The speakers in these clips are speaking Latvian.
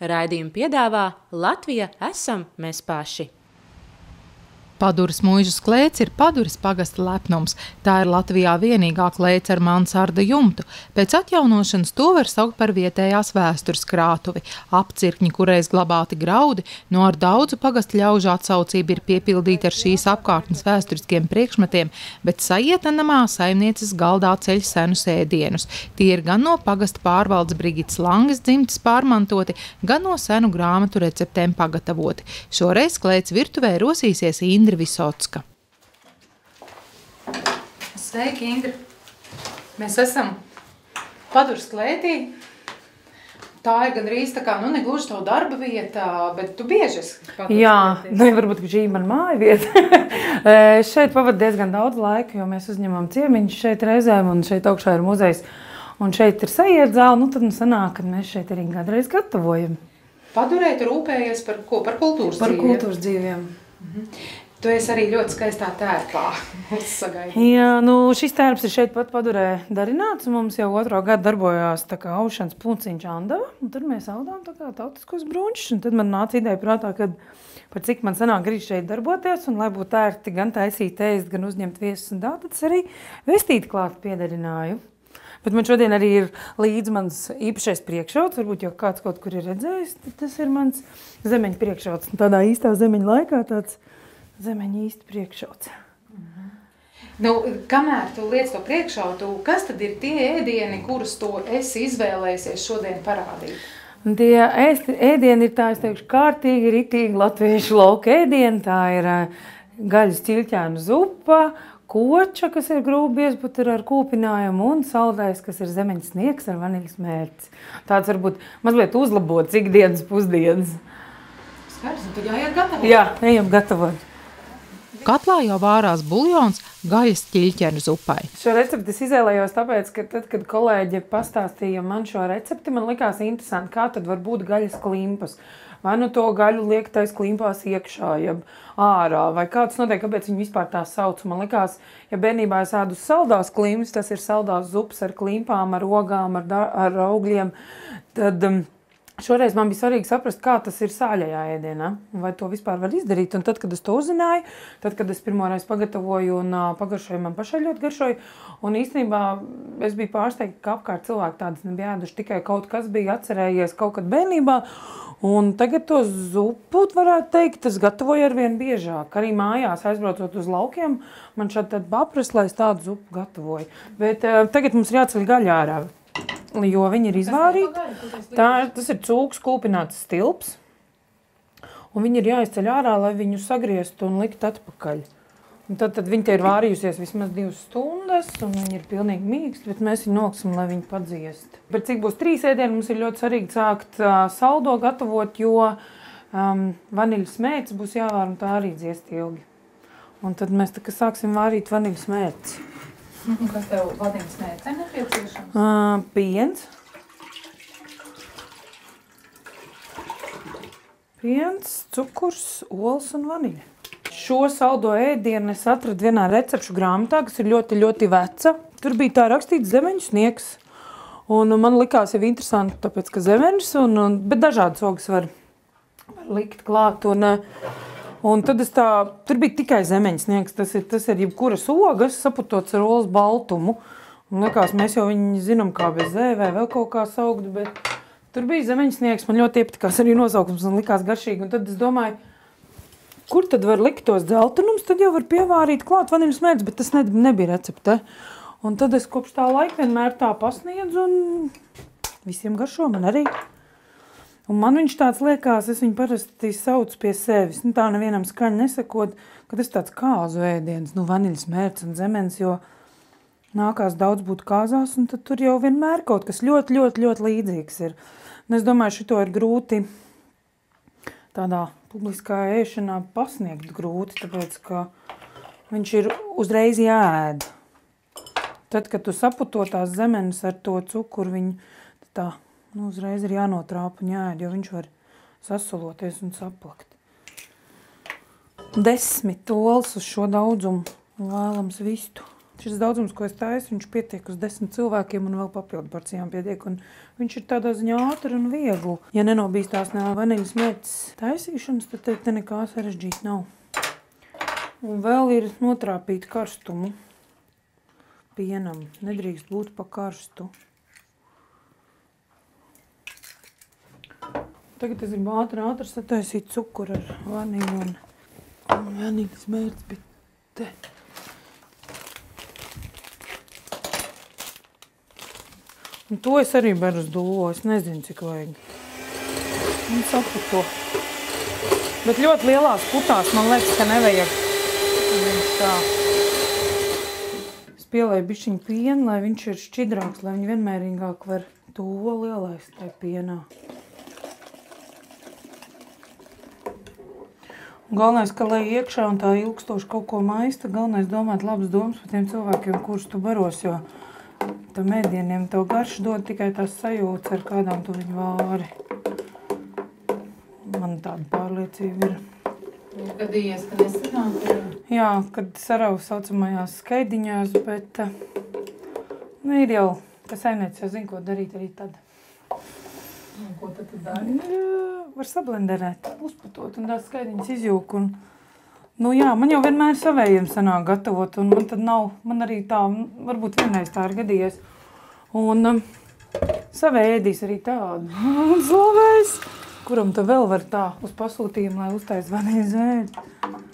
Raidījumu piedāvā Latvija esam mēs paši. Paduras muižas klēts ir Paduras pagasta lepnums. Tā ir Latvijā vienīgā klēts ar mansarda jumtu. Pēc atjaunošanas to var saukt par vietējās vēstures krātuvi. Apcirkņi, kureiz glabāti graudi, no ar daudzu pagasta ļaužu atsaucību ir piepildīti ar šīs apkārtnes vēsturiskiem priekšmetiem, bet Sajieta namā saimnieces galdā ceļ senus ēdienus. Tie ir gan no pagasta pārvaldes Brigitas Langas dzimtes pārmantoti, gan no senu grāmatu receptēm pagatavoti. Šoreiz klēts virtuvē rosīsies Indra Visocka. Sveiki, Indra! Mēs esam Paduras klētī. Tā ir gandrīz tā kā, ne gluži tavu darba vieta, bet tu bieži esi Paduras klētī. Varbūt šī ir mana māja vieta. Šeit pavadu diezgan daudz laika, jo mēs uzņemam ciemiņus šeit reizēm, un šeit augšā ir muzejs. Un šeit ir Sajieta zāle, tad sanāk, ka mēs šeit arī kādreiz gatavojam. Padurē tu rūpējies par ko? Par kultūras dzīviem? Par kultūras dzīviem. Tu esi arī ļoti skaistā tērpā sagaidīt. Jā, šis tērps ir šeit pat Padurē darināts, un mums jau 2. gadu darbojās tā kā aušanas punciņš Andava, un tad mēs audām tā kā tautiskos brunčus, un tad man nāca ideja prātā, kad par cik man sanāk grib šeit darboties, un lai būtu ērti gan taisīt ēst, gan uzņemt viesus, un tad arī vestīt klāt piedarināju. Bet man šodien arī ir līdz mans īpašais priekšrots, varbūt jau kāds kaut kur ir redzējis, tas ir mans zemeņu priekšrots. Tādā īstā zemeņu laikā tāds zemeņu īsti priekšrots. Kamēr tu liec to priekšrotu, kas tad ir tie ēdieni, kurus tu esi izvēlējies šodien parādīt? Tie ēdieni ir tā, es teikšu, kārtīgi, ritīgi latviešu lauka ēdieni. Tā ir gaļas ķilķēnu zupa, koča, kas ir grūbi iezbuta ar kūpinājumu, un saldais, kas ir zemeņu sniegs ar vaniļas mērci. Tāds varbūt mazliet uzlabots ikdienas pusdienas. Skaidrs, un tad jāiet gatavot? Jā, ejam gatavot. Katlā jau vārās buljons gaļas ķilķenu zupai. Šo recepti es izvēlējos tāpēc, ka tad, kad kolēģi pastāstīja man šo recepti, man likās interesanti, kā tad var būt gaļas klimpas. Vai to gaļu liek tais klimpās iekšā, jeb ārā, vai kāds notiek, kāpēc viņi vispār tā sauc. Man likās, ja bērnībā es ēdu saldās klimpas, tas ir saldās zupas ar klimpām, ar ogām, ar augļiem, tad šoreiz man bija svarīgi saprast, kā tas ir sāļajā ēdienā, vai to vispār var izdarīt. Un tad, kad es to uzzināju, tad, kad es pirmoreiz pagatavoju un pagaršoju, man pašai ļoti garšoju, un īstenībā es biju pārsteigta, ka apkārt cilvēki tādas nebija ēduši, tikai kaut kas bija atcerējies kaut kad bērnībā, un tagad to zupu, varētu teikt, es gatavoju arvien biežāk. Arī mājās aizbraucot uz laukiem, man šādi tad paprast, lai es tādu zupu gatavoju. Bet tagad mums ir jāceļ gaļa ārā, jo viņi ir izvārīti. Tas ir cūks kūpināts stilps, un viņi ir jāizceļ ārā, lai viņu sagrieztu un likt atpakaļ. Un tad viņi te ir vārījusies vismaz 2 stundas, un viņi ir pilnīgi mīksti, bet mēs viņu noksim, lai viņi padziest. Bet cik būs 3 ēdieni, mums ir ļoti svarīgi sākt saldo gatavot, jo vaniļas mērci būs jāvār, un tā arī dziest ilgi. Un tad mēs tā kā sāksim vārīt vaniļas mērci. Un kas tev vaniļas mērcē nepieciešams? Piens, cukurs, olas un vaniļa. Šo saldo ēdienu es atradu vienā recepšu grāmatā, kas ir ļoti, ļoti veca. Tur bija tā rakstīts zemeņu sniegs. Un man likās jau interesanti, tāpēc, ka zemeņus, bet dažādas ogas var likt klāt. Un tad tur bija tikai zemeņu sniegs. Tas ir jebkuras ogas saputots ar olas baltumu. Un likās, mēs jau viņu zinām kā bez zē vai vēl kaut kā saukt, bet tur bija zemeņu sniegs. Man ļoti iepatikās arī nosaukums un likās garšīgi. Un tad es domāju, kur tad var likt tos dzeltenumus, tad jau var pievārīt klāt vaniļas mērci, bet tas nebija recepte. Un tad es kopš tā laika vienmēr tā pasniedzu un visiem garšo, man arī. Un man viņš tāds liekas, es viņu parasti saucu pie sevis. Tā nevienam skaņu nesakot, ka tas tāds kāzu ēdiens, vaniļas mērci un zemenes, jo nākās daudz būt kāzās, un tad tur jau vienmēr kaut kas ļoti, ļoti, ļoti līdzīgs ir. Un es domāju, šito ir grūti tādā publiskā ēšanā pasniegt grūti, tāpēc, ka viņš ir uzreiz jāēd. Tad, kad tu saputo tās zemenes ar to cukuru, viņi tā, uzreiz ir jānotrāpa un jāēd, jo viņš var sasoloties un saplakt. 10 olas uz šo daudzumu vēlams vistu. Šis daudzums, ko es taisu, viņš pietiek uz 10 cilvēkiem un vēl papildu porcijām pietiek. Un viņš ir tādā ziņā ātri un viegli. Ja nenobīstās no vaniļas mērķis taisīšanas, tad te nekā sarežģīt nav. Un vēl ir notrāpīt karstumu pienam. Nedrīkst būt pa karstu. Tagad es gribu ātri sataisīt cukuru ar vaniļu un vaniļas mērķis bija te. Un to es arī beru uz dullo, es nezinu, cik vajag. Un sapu to. Bet ļoti lielās putās, man liekas, ka nevajag. Viņš tā. Es pielēju bišķiņu pienu, lai viņš ir šķidrāks, lai viņi vienmērīgāk var to lielaist tai pienā. Galvenais, ka lai iekšā un tā ilgstoši kaut ko maista, galvenais domāt labas domas par tiem cilvēkiem, kurus tu baros, jo tam ēdieniem tev garš dod tikai tās sajūtas, ar kādām tu viņu vāri. Man tāda pārliecība ir. Gadījies, ka nesanāk? Jā, kad sarauj saucamajās skaidiņās, bet ir jau, ka saimniece jau zina, ko darīt arī tad. Un ko tad dari? Var sablenderēt, uzputot un tās skaidiņas izjūk. Un, man jau vienmēr savējiem sanāk gatavot, un man tad nav, man arī tā, varbūt vienreiz tā ir gadījies. Un savēja ēdīs arī tādu. Un slavējs, kuram tu vēl var tā uz pasūtījumu, lai uztais vaniļas ēd.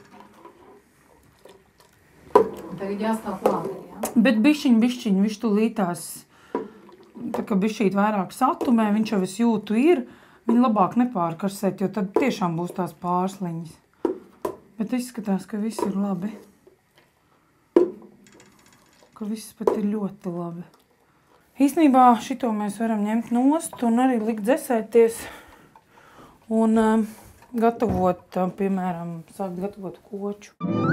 Tagad jāstāv klāt, jā? Bet bišķiņ, viņš tūlītās, tā kā bišķīt vairāk satumē, viņš jau es jūtu ir, viņi labāk nepārkarsēt, jo tad tiešām būs tās pārsliņas. Bet izskatās, ka viss ir labi. Ka viss pat ir ļoti labi. Īstenībā šito mēs varam ņemt nost un arī likt dzesēties un gatavot, piemēram, sākt gatavot koču.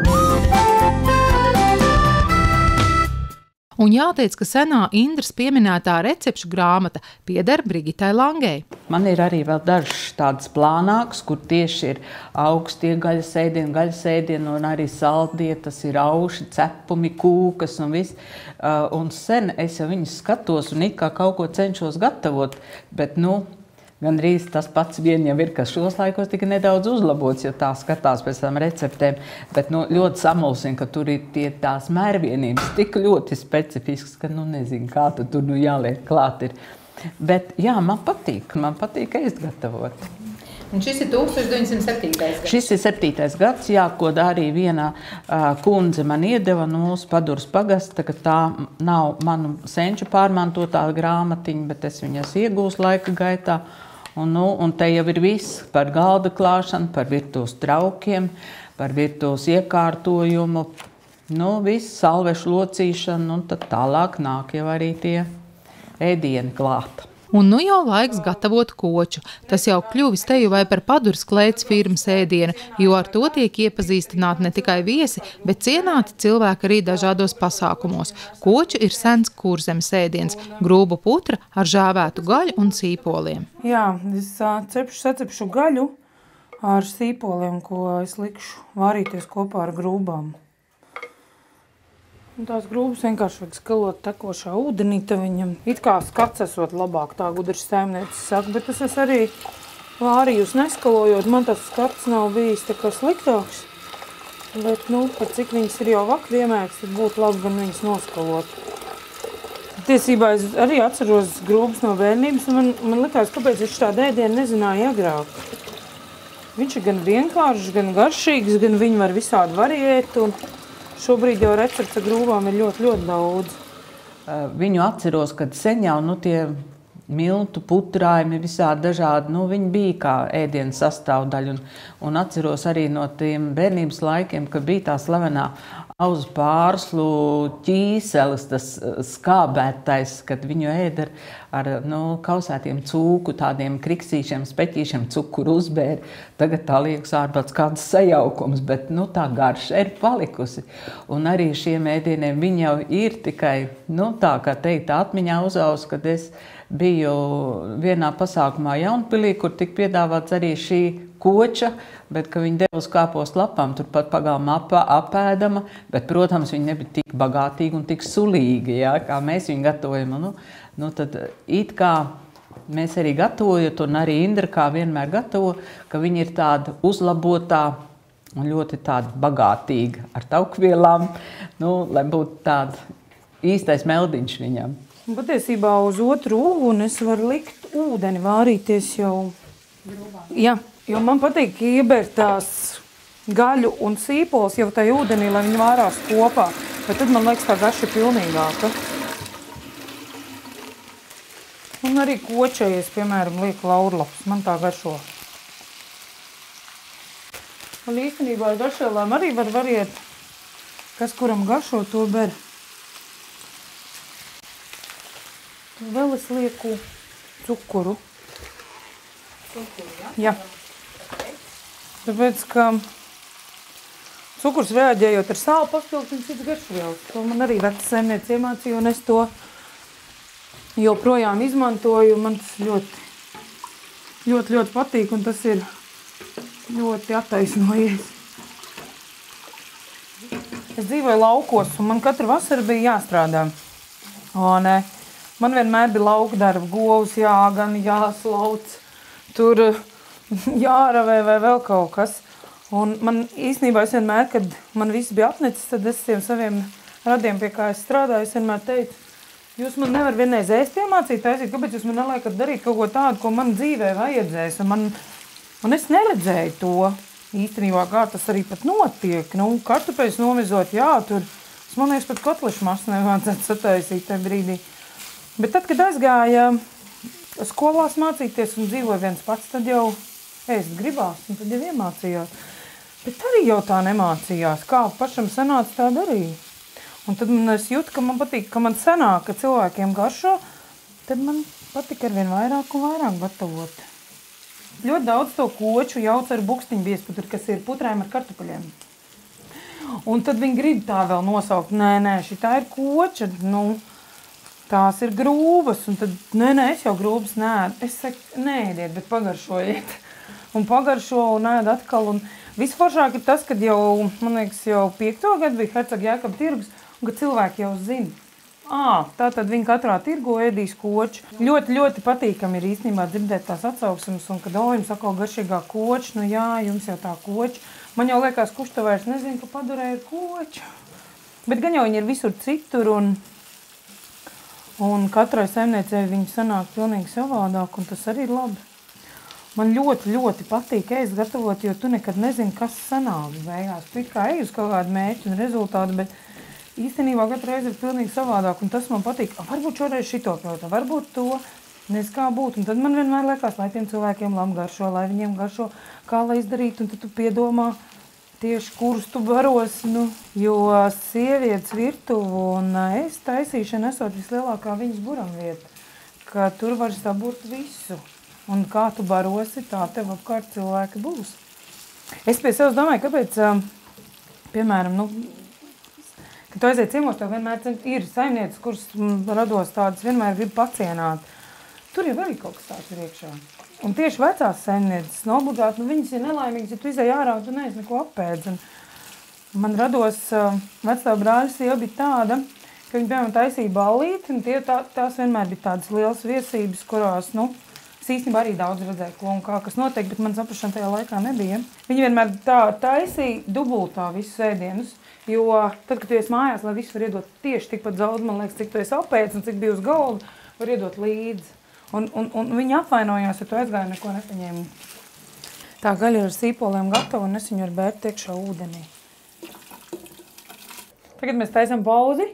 Un jāteic, ka senā Indras pieminētā recepšu grāmata pieder Brigitai Langei. Man ir arī vēl dažs tāds plānāks, kur tieši ir augstie gaļas ēdieni un arī saldie, tas ir auši, cepumi, kūkas un viss. Un sen es jau viņus skatos un it kā kaut ko cenšos gatavot, bet gandrīz tas pats vien jau ir, kas šos laikos tika nedaudz uzlabots, ja tā skatās pēc tām receptēm, bet ļoti samulsina, ka tur ir tās mērvienības tik ļoti specifiskas, ka nezinu, kā tur jāliek klāt ir. Bet jā, man patīk ēst gatavot. Un šis ir 1907. gads? Šis ir 7. gads, jā, ko arī viena kundze man iedeva no mūsu Paduras pagasta, ka tā nav manu senču pārmantotā grāmatiņa, bet es viņas iegūstu laika gaitā. Un te jau ir viss par galda klāšanu, par virtuves traukiem, par virtuves iekārtojumu, viss salvešu locīšanu, un tad tālāk nāk jau arī tie ēdieni klāt. Un jau laiks gatavot koču. Tas jau kļuvis teju vai par Paduras klēts firmas ēdienu, jo ar to tiek iepazīstināti ne tikai viesi, bet cienāti cilvēki arī dažādos pasākumos. Koču ir sens Kurzemes ēdiens, grūbu putra ar žāvētu gaļu un sīpoliem. Jā, es sacepšu gaļu ar sīpoliem, ko es likšu vārīties kopā ar grūbām. Un tās grūbas vienkārši vajag skalot tekošā ūdenī, tad viņam it kā skats esot labāk, tā gudrs saimniecis saka, bet es arī vārījus neskalojot, man tas skats nav bijis tā kā sliktāks. Bet, par cik viņas ir jau vakar iemēks, tad būtu labi gan viņas noskalot. Tiesībā es arī atceros grūbas no bērnības, un man likās, kāpēc es tādu ēdienu nezināju agrāk. Viņš ir gan vienkāršs, gan garšīgs, gan viņi var visādi variēt, un šobrīd jau recepts ar grūbām ir ļoti, ļoti daudz. Viņu atceros, kad sen jau tie miltu putrājumi visādi dažādi, viņi bija kā ēdienas sastāvdaļa. Un atceros arī no tiem bērnības laikiem, kad bija tā slavenā auzu pārslu ķīseles, tas skābētais, kad viņu ēda ar kausētiem cūku, tādiem kriksīšiem, speķīšiem, cukuru uzbēri. Tagad tā liekas ārpēc kāds sajaukums, bet tā garša ir palikusi. Un arī šiem ēdieniem viņi jau ir tikai, tā kā teikt, atmiņā uzaus, kad es biju vienā pasākumā Jaunpilī, kur tika piedāvāts arī šī koča, bet ka viņi deva uz kāpostu lapām, turpat pagalma apēdama, bet, protams, viņi nebija tik bagātīgi un tik sulīgi, ja, kā mēs viņu gatavojam. Nu, tad it kā mēs arī gatavojot, un arī Indra kā vienmēr gatavo, ka viņi ir tāda uzlabotā un ļoti tāda bagātīga ar taukvielām, lai būtu tāda īstais meldiņš viņam. Patiesībā uz otru uguni es varu likt ūdeni vārīties jau. Jā, jo man patīk iebērt tās gaļu un sīpols jau tajā ūdenī, lai viņi vārās kopā. Bet tad man liekas tā garša pilnīgāka. Un arī kočējies, piemēram, lieku laurlapus. Man tā garšo. Un īstenībā ar garšēlām arī var variet, kas kuram garšo, to ber. Vēl es lieku cukuru. Cukuru, jā? Jā. Tāpēc, ka cukurs reaģējot ar sāli paspildīt cits garšvielas. To man arī veca saimniece iemācīja, un es to joprojām izmantoju. Man tas ļoti patīk, un tas ir ļoti attaisnojies. Es dzīvoju laukos, un man katru vasaru bija jāstrādā. Un man vienmēr bija lauka darba, govs jāgan, jāslauc, tur jāravē vai vēl kaut kas. Un man īstenībā es vienmēr, kad man viss bija apnicis, tad es tiem saviem radiem, pie kā es strādāju, es vienmēr teicu, jūs man nevar vienreiz ēst iemācīt, taisīt, kāpēc jūs man neliekat darīt kaut ko tādu, ko man dzīvē vajadzēs. Un es neredzēju to īstenībā, kā tas arī pat notiek. Kartupeļus nomizot, jā, tur, man liekas, pat kotlešu masu nevajadzētu sataisīt tajā brīdī. Bet tad, kad aizgāja skolās mācīties un dzīvoja viens pats, tad jau ēst gribās, un tad jau iemācījās. Bet arī jau tā nemācījās, kā pašam sanāca tā darīja. Un tad es jūtu, ka man patīk, ka man sanāk, ka cilvēkiem garšo, tad man patīk arvien vairāk un vairāk gatavot. Ļoti daudz to koču jauc ar bukstiņu biezputru, kas ir putrēm ar kartupeļiem. Un tad viņi grib tā vēl nosaukt, nē, šitā ir koča, tās ir grūvas, un tad, nē, es jau grūvas neēdu. Es saku, neēdiet, bet pagaršojiet. Un pagaršo un ēd atkal. Un visforšāk ir tas, kad jau, man liekas, jau 5. gadu bija Hercega Jēkaba tirgus, un kad cilvēki jau zina. Tātad viņi katrā tirgo ēdīs koču. Ļoti patīkami ir īstenībā dzirdēt tās atsauksmes, un kad jums atkal garšīgā koča, jā, jums jau tā koča. Man jau liekas, kurš to vairs nezina, ka Padurē ir koča. Bet gan jau viņi ir visur citur, un katrai saimniecei viņi sanāk pilnīgi savādāk, un tas arī ir labi. Man ļoti patīk ēst gatavot, jo tu nekad nezini, kas sanāk beigās. Tu kā ej uz kaut kādu mērķu un rezultātu, bet īstenībā katru reizi ir pilnīgi savādāk, un tas man patīk. Varbūt šoreiz šito protā, varbūt to, nezinu kā būt. Un tad man vienmēr liekas, lai tiem cilvēkiem labi garšo, lai viņiem garšo, kā lai izdarīt, un tad tu piedomā tieši kurus tu baros, jo sievietes virtuvu un es taisīšana esot vislielākā viņas buramvieta, ka tur var saburt visu. Un kā tu barosi, tā tev apkārt cilvēki būs. Es pie sevis domāju, kāpēc, piemēram, kad tu aiziet ciemos, tev vienmēr ir saimnieces, kuras rados tādas vienmēr grib pacienāt. Tur jau arī kaut kas tāds ir iekšā. Un tieši vecās saimnieces, obligāti, viņas ir nelaimīgas, ja tu izēji ārā, tu neesi neko apēdz. Man rados vecā brāļa sieva bija tāda, ka viņa, piemēram, taisīja ballīti, un tās vienmēr bija tādas lielas viesības, kurās, es īstenībā arī daudz redzēju, ko un kā, kas notiek, bet man saprašana tajā laikā nebija. Viņa vienmēr tā taisīja dubultā visus ēdienus, jo tad, kad tu esi mājās, lai visu var iedot tieši tikpat daudz, man liekas, cik tu esi apēdis un cik bija uz galda, var iedot līdzi. Un viņa apvainojās, ja tu aizgāji neko nepaņēmi. Tā gaļa ir ar sīpoliem gatava, un es viņu ar bērtu iekšā ūdenī. Tagad mēs taisam pauzi.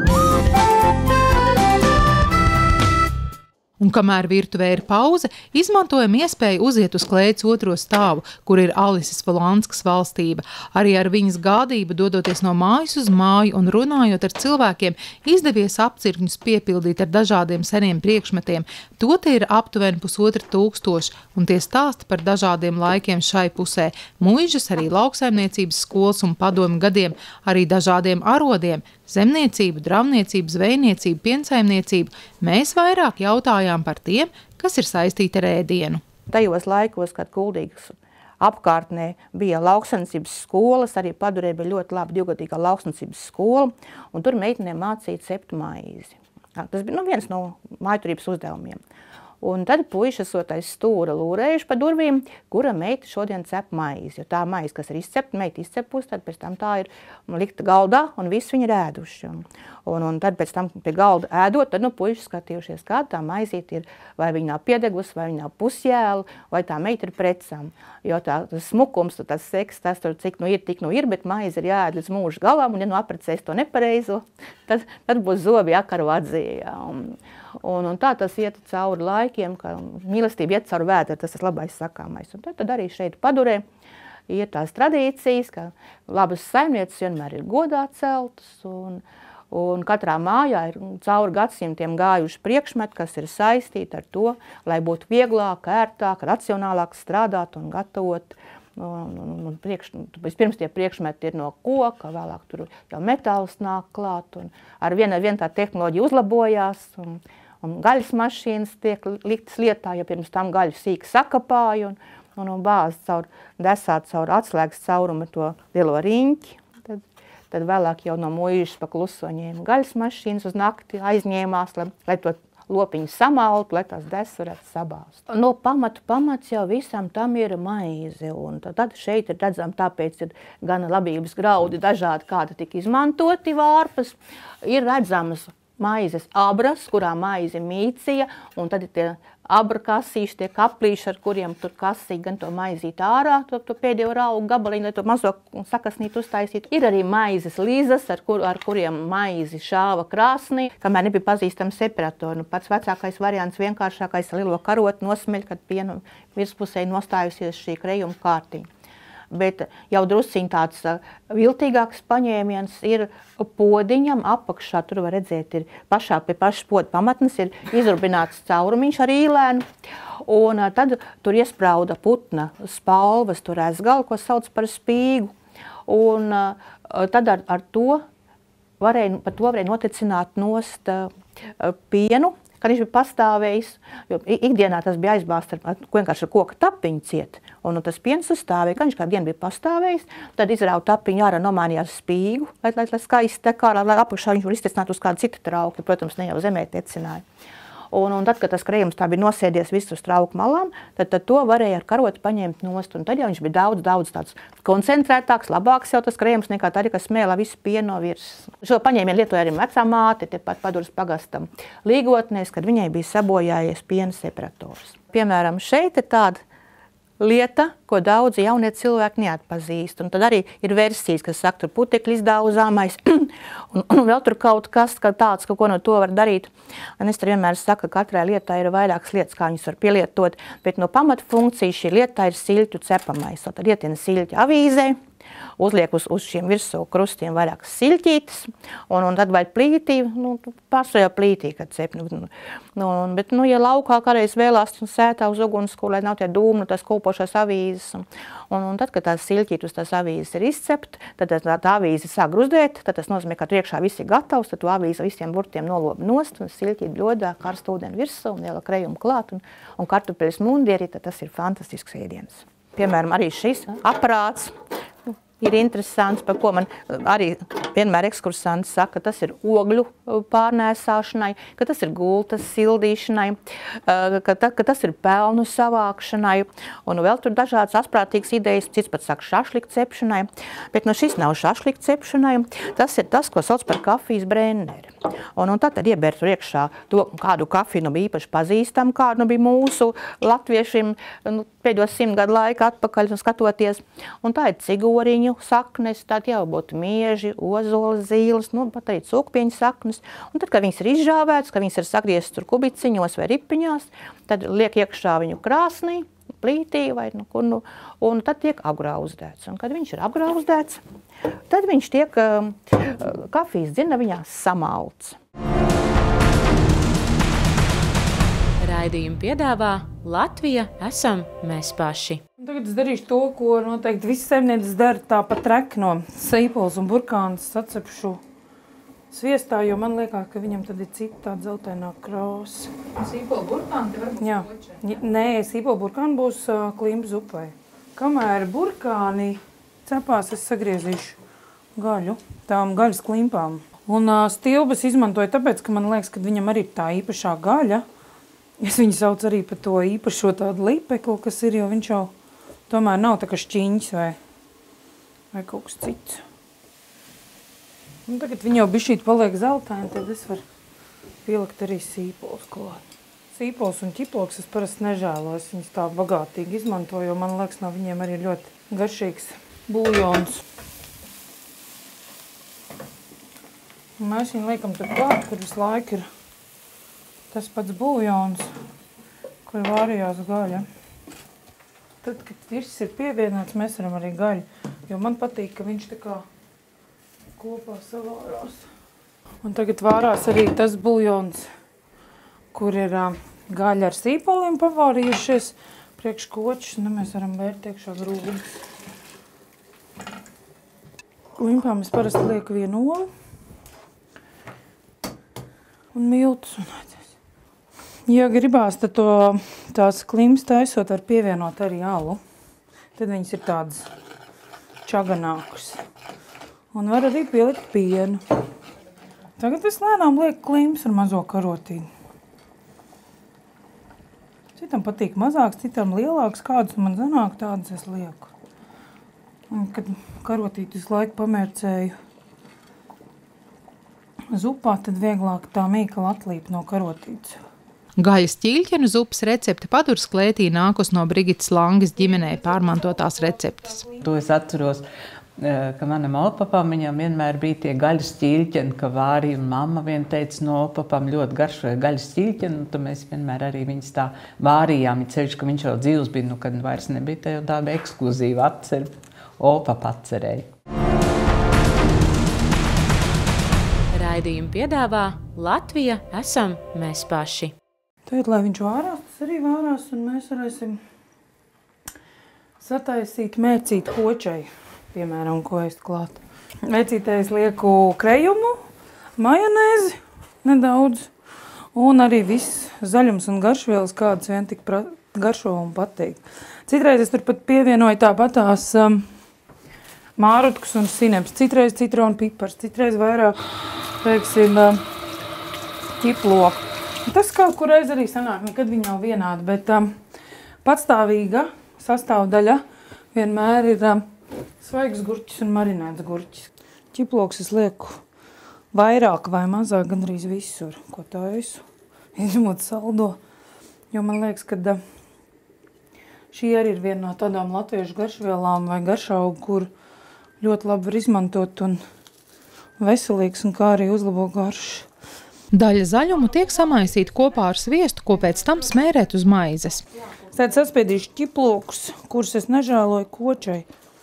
Un kamēr virtuvē ir pauze, izmantojam iespēju uziet uz klēts otro stāvu, kur ir Alises Polanskas valstība. Arī ar viņas gādību, dodoties no mājas uz māju un runājot ar cilvēkiem, izdevies apcirkņus piepildīt ar dažādiem seniem priekšmetiem. To te ir aptuveni 1500, un tie stāsta par dažādiem laikiem šai pusē. Muižas, arī lauksaimniecības skolas un padomu gadiem, arī dažādiem arodiem, zemniecību, dravniecību, zvejniecību, piensaimniecību. Mēs vairāk jautājām vaicājām par tiem, kas ir saistīti ar ēdienu. Tajos laikos, kad Kuldīgas apkārtnē bija lauksaimniecības skolas, arī Padurē bija ļoti laba divgadīgā lauksaimniecības skola, un tur meitenēm mācīja cept maizi. Tas bija viens no mājturības uzdevumiem. Un tad puiši esot aiz stūra lūrējuši pa durvīm, kura meita šodien cep maizi. Jo tā maize, kas ir izcepta, meita izcepus, tad pēc tam tā ir likta galdā un visu viņi ir ēduši. Un tad pēc tam pie galda ēdot, tad puiši skatījušies, kāda tā maizīte ir. Vai viņa nav piedegus, vai viņa nav pusjēla, vai tā meita ir precam. Jo tas smukums, tas seks, tas tur cik ir, tik ir, bet maize ir jāēd līdz mūža galam, un ja apprecēs to nepareizo, tad būs zobi jākaro atzījā. Un tā tas iet cauri laikiem, ka mīlestība iet cauri vētru, tas ir labais sakāmais. Un tad arī šeit Padurē ir tās tradīcijas, ka labas saimnieces vienmēr ir godā celtas, un katrā mājā ir cauri gadsimtiem gājuši priekšmeti, kas ir saistīti ar to, lai būtu vieglāk, ērtāk, racionālāk strādāt un gatavot. Vispirms tie priekšmeti ir no koka, vēlāk tur jau metāls nāk klāt, un ar vienu tā tehnoloģija uzlabojās, un gaļas mašīnas tiek liktas lietā, jo pirms tam gaļu sīki sakapāja, un bāz desāt caur atslēgas caurumu to lielo riņķi. Tad vēlāk jau no muižas pa klusoņiem gaļas mašīnas uz nakti aizņēmās, lai to lopiņu samaltu, lai tās des varētu sabāzt. No pamats jau visam tam ir maize, un tad šeit ir redzam, tāpēc ir gan labības graudi dažādi, kādi tika izmantoti vārpas, ir redzamas maizes abras, kurā maize mīcija, un tad ir tie abra kasīši, tie kaplīši, ar kuriem tur kasīja gan to maizīt ārā, to pēdējo raugu gabaliņu, lai to mazo sakasnītu uztaisītu. Ir arī maizes līzas, ar kuriem maizi šāva krāsnī, kamēr nebija pazīstami separatori. Pats vecākais variants, vienkāršākais, lielo karotu nosmeļ, kad pienu virspusē nostājusies šī krējuma kārtiņa. Bet jau drusciņ tāds viltīgāks paņēmiens ir podiņam apakšā, tur var redzēt, ir pie pašas poda pamatnes ir izrubināts caurumiņš ar īlēnu, un tad tur iesprauda putna spalvas, tur ezgali, ko sauc par spīgu, un tad ar to varēja notecināt nost pienu, kad viņš bija pastāvējis, jo ikdienā tas bija aizbāzt vienkārši ar koka tapiņu ciet, un tas piens uzstāvēja, kad viņš kādu dienu bija pastāvējis, tad izrauja tapiņu ārā, nomainījās spīgu, lai skaisti tekā, lai apakšā viņš var iztecināt uz kādu citu trauku, protams, ne jau zemē tecināja. Un tad, kad tas krējums tā bija nosēdies visu uz trauku malām, tad to varēja ar karotu paņemt nost, un tad jau viņš bija daudz tāds koncentrētāks, labāks jau tas krējums nekā tā arī, kas smēlā visu pienu no virsmas. Šo paņēmienu lietoja arī vecā māte, tepat Paduras pagastam Līgotnēs, kad viņai bija sabojājies piena separators. Piemēram, šeit ir tāda lieta, ko daudzi jaunie cilvēki neatpazīst. Un tad arī ir versijas, kas saka, tur putekļi izdāuzāmais, un vēl tur kaut kas tāds, ko no to var darīt. Un es tur vienmēr saku, ka katrai lietai ir vairākas lietas, kā viņas var pielietot, bet no pamata funkcija šī lietā ir siļķu cepamais. Tad ietiena siļķi avīzē, uzliek uz šiem virsū krustiem vairākas siļķītes, un tad vai plītī, pārsvarā plītī, kad cep. Bet, ja laukā kādreiz vēlās sētā uz ugunskura, lai nav tie dūmi, tās kūpošās avīzes, un tad, kad tās siļķītes uz tās avīzes ir izcept, tad tā avīze sāk gruzdēt, tad tas nozīmē, ka priekšā viss ir gatavs, tad to avīze visiem burtiem noloba nost, un siļķīt bļodā, karstu ūdeni virsū, un liela krējuma klāt, un kartupeļas mundieri, tad tas ir fantastisks ēdiens. Piemēram, arī šis aparāts ir interesants, par ko man arī vienmēr ekskursanti saka, ka tas ir ogļu pārnēsāšanai, ka tas ir gultas sildīšanai, ka tas ir pelnu savākšanai, un vēl tur dažādas asprātīgas idejas, cits pat saka šašliku cepšanai, bet šis nav šašliku cepšanai, tas ir tas, ko sauc par kafijas brenneri. Un tad iebēr tur iekšā to, kādu kafiju bija īpaši pazīstam, kādu bija mūsu latviešiem pēdējos 100 gadu laika atpakaļ skatoties, un tā ir cigoriņu saknes, tādi jau būtu mieži, ozoles, zīles, pat arī cukpieņu saknes. Un tad, kad viņas ir izžāvētas, kad viņas ir sagrieztas tur kubiciņos vai ripiņās, tad liek iekšā viņu krāsnī, plītī vai un tad tiek apgrauzdēts. Un kad viņš ir apgrauzdēts, tad viņš tiek kafijas dzirnaviņā samalts. Raidījumu piedāvā Latvija esam mēs paši. Tagad es darīšu to, ko noteikti visi saimnieces dara, tāpat rekno sīpols un burkāns sacepšu sviestā, jo man liekas, ka viņam tad ir cita tāda zeltainā krāsa. Sīpola burkāni te varbūt Jā. kočai. Nē, sīpola burkāni būs klimpa zupai. Kamēr burkāni cepās, es sagriezīšu gaļu, tām gaļas klimpām. Un stilbes izmantoju tāpēc, ka man liekas, ka viņam arī ir tā īpašā gaļa. Es viņu saucu arī par to īpašo tādu lipeklu, kas ir, jo viņš jau tomēr nav tā kā šķiņķis vai kaut kas cits. Un tagad viņi jau bišķīt paliek zeltaini, tad es varu pielikt arī sīpols klāt. Sīpols un ķiploks es parasti nežēloju, es viņus tā bagātīgi izmantoju, jo man liekas, no viņiem arī ļoti garšīgs buljons. Un mēs viņu liekam tur klāt, kur visu laiku ir tas pats buljons, kur vārījās gaļa. Tad, kad virs ir pievienots, mēs varam arī gaļu, jo man patīk, ka viņš tā kā kopā savārās. Un tagad vārās arī tas buljons, kur ir gaļa ar sīpoliem pavārījušies priekš kočus, un mēs varam vērt iekšā grūdus. Klimpām es parasti lieku vienu olu un miltus. Ja gribās, tad tās klimpas taisot var pievienot arī alu. Tad viņas ir tādas čaganākas. Un var arī pielikt pienu. Tagad es lēnām lieku klimpas ar mazo karotīnu. Citam patīk mazāks, citam lielāks. Kādus man zanāk, tādas es lieku. Un, kad karotīti visu laiku pamērcēju zupā, tad vieglāk tā mīkla atlīp no karotītes. Gaļas ķīļķenu zupas recepte Paduras klētī nākus no Brigitas Langas ģimenei pārmantotās receptes. To es atceros, ka manam olpapam viņam vienmēr bija tie gaļas ķīļķeni, ka Vāri un mamma vien teica, no olpapam ļoti garšoja gaļas ķīļķeni, un tad mēs vienmēr arī viņas tā vārījām, ir ceļš, ka viņš jau dzīvs bija, kad vairs nebija, tā jau tāda ekskluzīva atceri, olpapa atcerēja. Raidījumu piedāvā Latvija esam mēs paši. Tagad, lai viņš vārās, tas arī vārās, un mēs varēsim sataisīt mērcīt kočai, piemēram, ko ēst klāt. Mērcītē es lieku krejumu, majonēzi nedaudz, un arī viss zaļums un garšvielas, kādas vien tik garšo un patīk. Citreiz es tur pat pievienoju tāpatās mārutkus un sineps, citreiz citronu pipars, citreiz vairāk, teiksim, ķiploku. Tas kaut kur reiz arī sanāk, nekad viņi nav vienādi, bet patstāvīga sastāvdaļa vienmēr ir svaigs gurķis un marinēts gurķis. Ķiploks es lieku vairāk vai mazāk gandrīz visur, ko taisu, izņemot saldo, jo man liekas, ka šī arī ir viena no tādām latviešu garšvielām vai garšaugu, kur ļoti labi var izmantot un veselīgs un kā arī uzlabo garšu. Daļa zaļumu tiek samaisīta kopā ar sviestu, ko pēc tam smērēt uz maizes. Tad saspiedīšu ķiplokus, kurus es nežēloju kočai,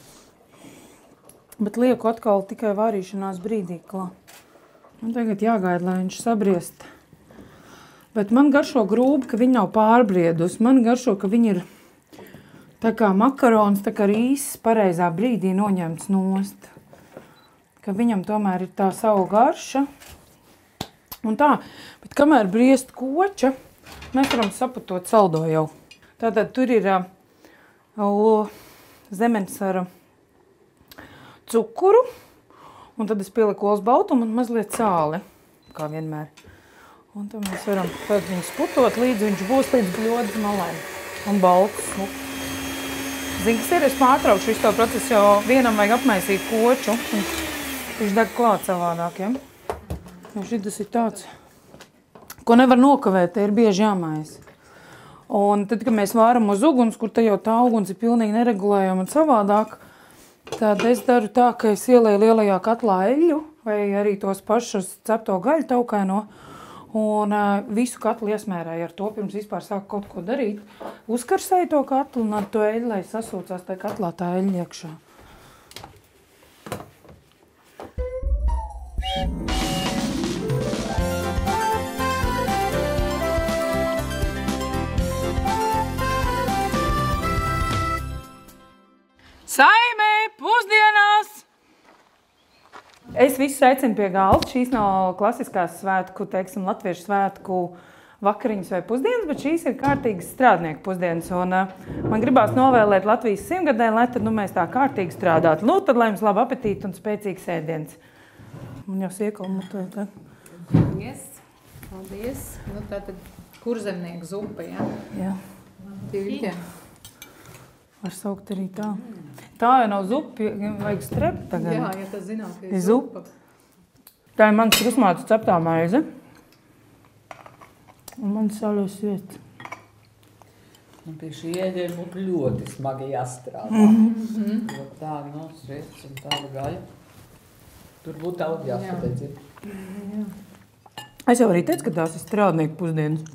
bet lieku atkal tikai vārīšanās brīdī klāt. Un tagad jāgaida, lai viņš sabriest. Bet man garšo grūbi, ka viņi nav pārbriedus. Man garšo, ka viņi ir tā kā makarons, tā kā rīsis pareizā brīdī noņemts nost. Ka viņam tomēr ir tā savu garša. Un tā, bet kamēr briest koča, mēs varam saputot saldo jau. Tātad tur ir zemenes ar cukuru, un tad es pieliku olas baltumu un mazliet sāli, kā vienmēr. Un tad mēs varam viņu sputot, līdz viņš būs līdz bļodas malēm un balts. Zini, kas ir, es pārtraukšu visu to procesu, jo vienam vajag apmaisīt koču, un viņš deg klāt savādāk, ja? Šitas ir tāds, ko nevar nokavēt, te ir bieži jāmais. Un tad, kad mēs vāram uz uguns, kur te jau tā uguns ir pilnīgi neregulējama un savādāk, tad es daru tā, ka es ielēju lielajā katlā eļļu vai arī tos pašus cepto gaļu taukaino un visu katlu iesmērēju ar to, pirms vispār sāku kaut ko darīt. Uzkarsēju to katlu un ar to eļļu, lai sasūcās tai katlā tā eļļa iekšā. Saimē, pusdienās! Es visus aicinu pie galda. Šīs nav klasiskās svētku, teiksim, latviešu svētku vakariņas vai pusdienas, bet šīs ir kārtīgas strādnieku pusdienas. Un man gribās novēlēt Latvijas 100-gadē, lai tad mēs tā kārtīgi strādātu. Tad, lai jums labi apetīti un spēcīgs ēdiens. Man jau siekala mutē. Paldies. Paldies. Nu, tātad kurzemnieku zupa, ja? Jā. Tīļķē. Var saukt arī tā. Tā jau nav zupa, vajag strept tagad. Jā, ja tas zinām, ka ir zupa. Tā ir mans krusmātas ceptā maize. Un mans saļos sviests. Un pie šī ēdiena būtu ļoti smagi jāstrādā. Jo tāda, nu, sviests un tāda gaļa. Tur būtu daudz jāsadedz. Es jau arī teicu, ka tās ir strādnieku pusdienas.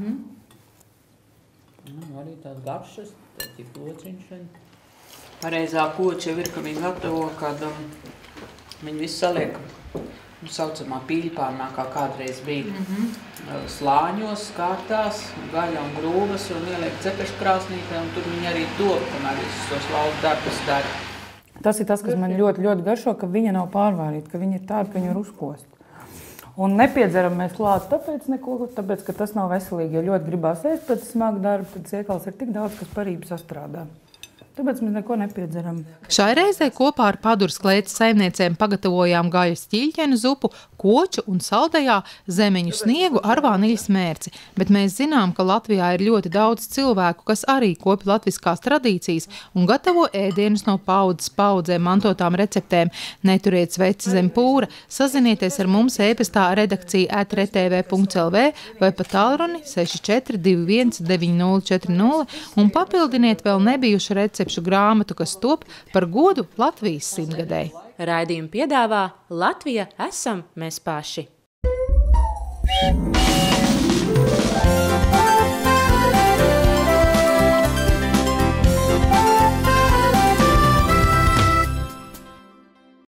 Arī tās garšas, tik lociņš. Pareizā koča ir, ka viņi gatavo, kad viņi visu saliek saucamā pīļpārnā, kā kādreiz bija slāņos, kārtās, gaļa un grūvas, un ieliek cepeškrāsnītē, un tur viņi arī dod, kamēr visus tos lauku darbus dara. Tas ir tas, kas man ļoti, ļoti garšo, ka viņa nav pārvārīta, ka viņa ir tāda, ka viņa ir uzkost. Un nepiedzeram mēs klāt tāpēc, ka tas nav veselīgi. Ja ļoti gribās ēst pēc smaga darba, tad siekals ir tik daudz, kas parību sastrādā. Tāpēc mēs neko nepiedzeram. Šai reizē kopā ar Paduras klētes saimniecēm pagatavojām gaļas ķiļķenu zupu, koču un saldajā zemeņu sniegu ar vaniļas mērci. Bet mēs zinām, ka Latvijā ir ļoti daudz cilvēku, kas arī kopj latviskās tradīcijas un gatavo ēdienus no paudzes paudzēm mantotām receptēm. Neturiet sveci zem pūra, sazinieties ar mums e-pastā redakcija@rtv.lv vai pa tālruni 6421 9040 un papildiniet vēl nebijušu recepšu grāmatu, kas top par godu Latvijas 100-gadei. Raidījumu piedāvā Latvija esam mēs paši.